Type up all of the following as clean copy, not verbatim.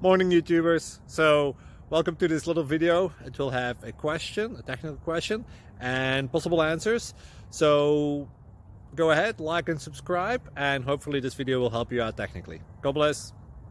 Morning YouTubers. So welcome to this little video. It will have a question, a technical question, and possible answers. So go ahead, like and subscribe, and hopefully this video will help you out technically. God bless.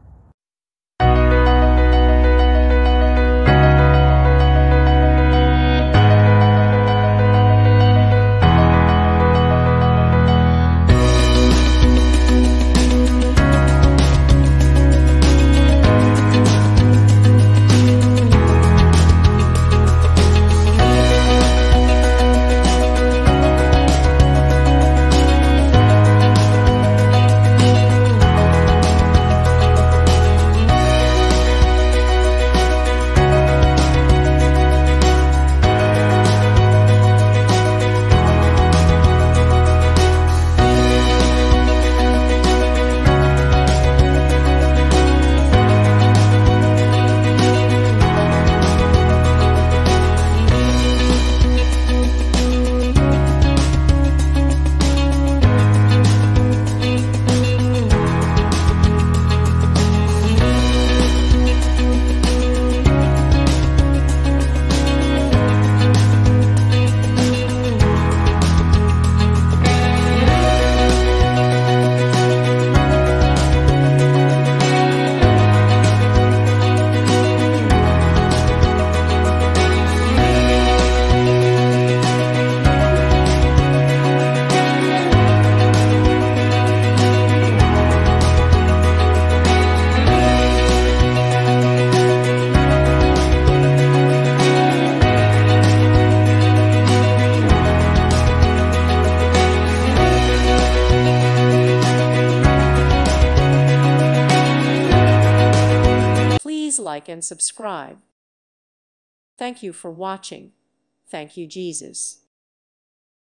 Please like and subscribe. Thank you for watching. Thank you, Jesus.